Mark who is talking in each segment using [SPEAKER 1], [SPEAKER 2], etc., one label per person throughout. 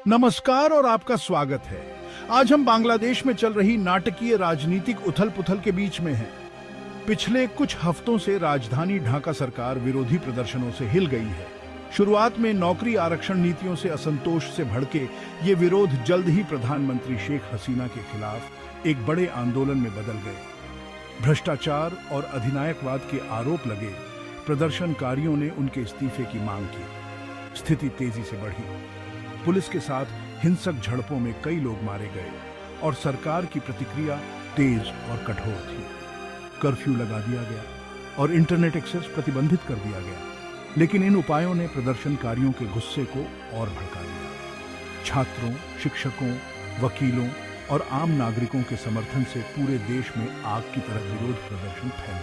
[SPEAKER 1] नमस्कार और आपका स्वागत है। आज हम बांग्लादेश में चल रही नाटकीय राजनीतिक उथल-पुथल के बीच में हैं। पिछले कुछ हफ्तों से राजधानी ढाका सरकार विरोधी प्रदर्शनों से हिल गई है। शुरुआत में नौकरी आरक्षण नीतियों से असंतोष से भड़के ये विरोध जल्द ही प्रधानमंत्री शेख हसीना के खिलाफ एक बड़े आंदोलन में बदल गए। भ्रष्टाचार और अधिनायकवाद के आरोप लगे, प्रदर्शनकारियों ने उनके इस्तीफे की मांग की। स्थिति तेजी से बढ़ी। पुलिस के साथ हिंसक झड़पों में कई लोग मारे गए और सरकार की प्रतिक्रिया तेज और कठोर थी। कर्फ्यू लगा दिया गया और इंटरनेट एक्सेस प्रतिबंधित कर दिया गया, लेकिन इन उपायों ने प्रदर्शनकारियों के गुस्से को और भड़का दिया। छात्रों, शिक्षकों, वकीलों और आम नागरिकों के समर्थन से पूरे देश में आग की तरह विरोध प्रदर्शन फैल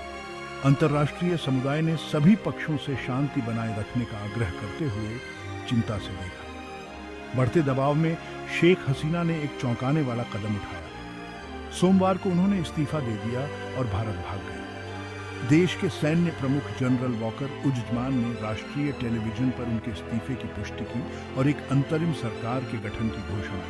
[SPEAKER 1] गए। अंतर्राष्ट्रीय समुदाय ने सभी पक्षों से शांति बनाए रखने का आग्रह करते हुए चिंता से देखा। बढ़ते दबाव में शेख हसीना ने एक चौंकाने वाला कदम उठाया। सोमवार को उन्होंने इस्तीफा दे दिया और भारत भाग गए। देश के सैन्य प्रमुख जनरल वॉकर उज़्ज़मान ने राष्ट्रीय टेलीविजन पर उनके इस्तीफे की पुष्टि की और एक अंतरिम सरकार के गठन की घोषणा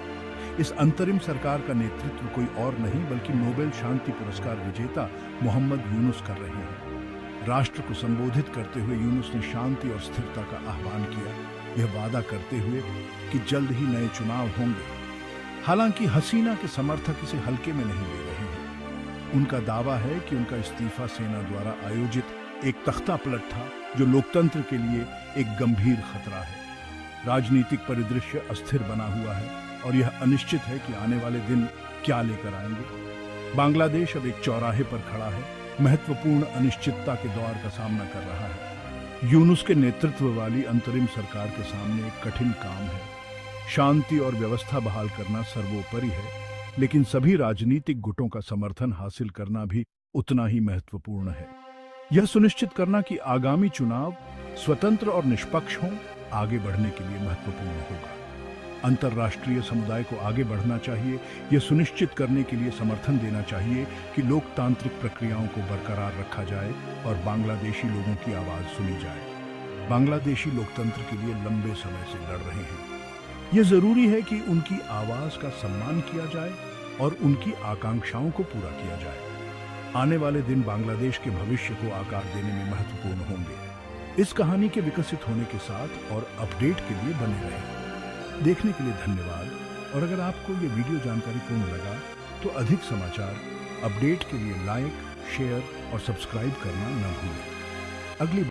[SPEAKER 1] की। इस अंतरिम सरकार का नेतृत्व कोई और नहीं बल्कि नोबेल शांति पुरस्कार विजेता मोहम्मद यूनुस कर रहे हैं। राष्ट्र को संबोधित करते हुए यूनुस ने शांति और स्थिरता का आह्वान किया, यह वादा करते हुए कि जल्द ही नए चुनाव होंगे। हालांकि हसीना के समर्थक इसे हल्के में नहीं ले रहे हैं। उनका दावा है कि उनका इस्तीफा सेना द्वारा आयोजित एक तख्तापलट था, जो लोकतंत्र के लिए एक गंभीर खतरा है। राजनीतिक परिदृश्य अस्थिर बना हुआ है और यह अनिश्चित है कि आने वाले दिन क्या लेकर आएंगे। बांग्लादेश अब एक चौराहे पर खड़ा है, महत्वपूर्ण अनिश्चितता के दौर का सामना कर रहा है। यूनुस के नेतृत्व वाली अंतरिम सरकार के सामने एक कठिन काम है। शांति और व्यवस्था बहाल करना सर्वोपरि है, लेकिन सभी राजनीतिक गुटों का समर्थन हासिल करना भी उतना ही महत्वपूर्ण है। यह सुनिश्चित करना कि आगामी चुनाव स्वतंत्र और निष्पक्ष हों, आगे बढ़ने के लिए महत्वपूर्ण होगा। अंतर्राष्ट्रीय समुदाय को आगे बढ़ना चाहिए, यह सुनिश्चित करने के लिए समर्थन देना चाहिए कि लोकतांत्रिक प्रक्रियाओं को बरकरार रखा जाए और बांग्लादेशी लोगों की आवाज सुनी जाए। बांग्लादेशी लोकतंत्र के लिए लंबे समय से लड़ रहे हैं। यह जरूरी है कि उनकी आवाज का सम्मान किया जाए और उनकी आकांक्षाओं को पूरा किया जाए। आने वाले दिन बांग्लादेश के भविष्य को आकार देने में महत्वपूर्ण होंगे। इस कहानी के विकसित होने के साथ और अपडेट के लिए बने रहें। देखने के लिए धन्यवाद। और अगर आपको ये वीडियो जानकारीपूर्ण लगा तो अधिक समाचार अपडेट के लिए लाइक, शेयर और सब्सक्राइब करना न भूलें। अगली